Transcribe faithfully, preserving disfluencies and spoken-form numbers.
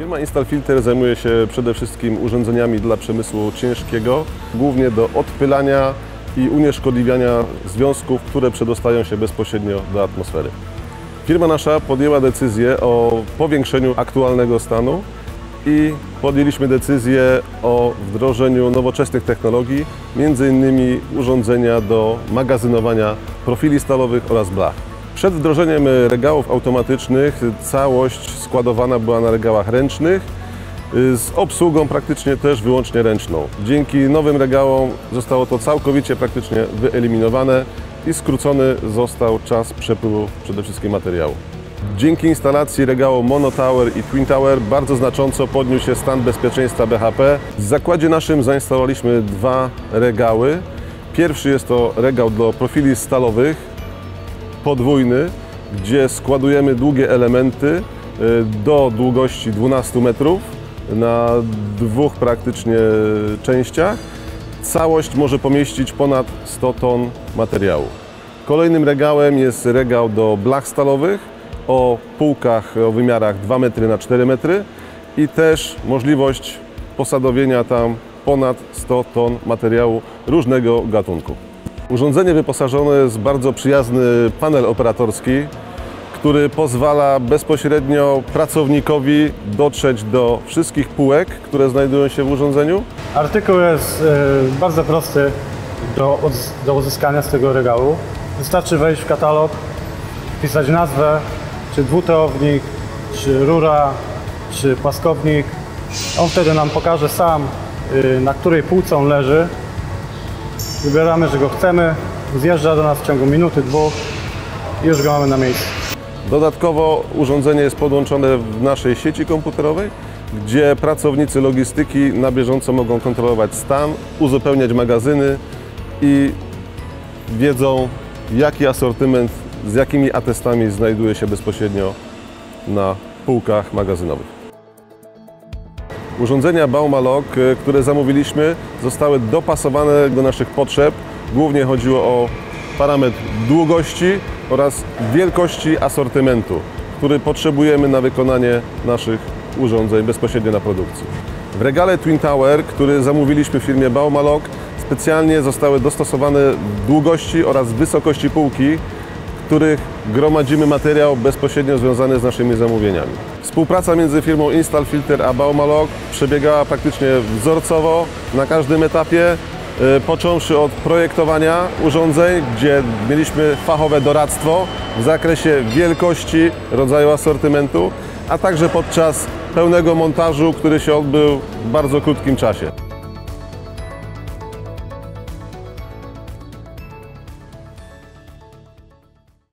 Firma INSTAL-FILTER zajmuje się przede wszystkim urządzeniami dla przemysłu ciężkiego, głównie do odpylania i unieszkodliwiania związków, które przedostają się bezpośrednio do atmosfery. Firma nasza podjęła decyzję o powiększeniu aktualnego stanu i podjęliśmy decyzję o wdrożeniu nowoczesnych technologii, między innymi urządzenia do magazynowania profili stalowych oraz blach. Przed wdrożeniem regałów automatycznych całość składowana była na regałach ręcznych, z obsługą praktycznie też wyłącznie ręczną. Dzięki nowym regałom zostało to całkowicie praktycznie wyeliminowane i skrócony został czas przepływu przede wszystkim materiału. Dzięki instalacji regału MonoTower i TwinTower bardzo znacząco podniósł się stan bezpieczeństwa B H P. W zakładzie naszym zainstalowaliśmy dwa regały. Pierwszy jest to regał do profili stalowych, podwójny, gdzie składujemy długie elementy do długości dwunastu metrów na dwóch praktycznie częściach. Całość może pomieścić ponad sto ton materiału. Kolejnym regałem jest regał do blach stalowych o półkach o wymiarach dwa metry na cztery metry i też możliwość posadowienia tam ponad sto ton materiału różnego gatunku. Urządzenie wyposażone jest w bardzo przyjazny panel operatorski, który pozwala bezpośrednio pracownikowi dotrzeć do wszystkich półek, które znajdują się w urządzeniu. Artykuł jest y, bardzo prosty do, do uzyskania z tego regału. Wystarczy wejść w katalog, wpisać nazwę, czy dwuteownik, czy rura, czy płaskownik. On wtedy nam pokaże sam, y, na której półce on leży. Wybieramy, że go chcemy, zjeżdża do nas w ciągu minuty, dwóch i już go mamy na miejscu. Dodatkowo urządzenie jest podłączone w naszej sieci komputerowej, gdzie pracownicy logistyki na bieżąco mogą kontrolować stan, uzupełniać magazyny i wiedzą, jaki asortyment z jakimi atestami znajduje się bezpośrednio na półkach magazynowych. Urządzenia Baumalog, które zamówiliśmy, zostały dopasowane do naszych potrzeb. Głównie chodziło o parametr długości oraz wielkości asortymentu, który potrzebujemy na wykonanie naszych urządzeń bezpośrednio na produkcji. W regale TwinTower, który zamówiliśmy w firmie Baumalog, specjalnie zostały dostosowane długości oraz wysokości półki, w których gromadzimy materiał bezpośrednio związany z naszymi zamówieniami. Współpraca między firmą INSTAL-FILTER a Baumalog przebiegała praktycznie wzorcowo na każdym etapie, począwszy od projektowania urządzeń, gdzie mieliśmy fachowe doradztwo w zakresie wielkości, rodzaju asortymentu, a także podczas pełnego montażu, który się odbył w bardzo krótkim czasie.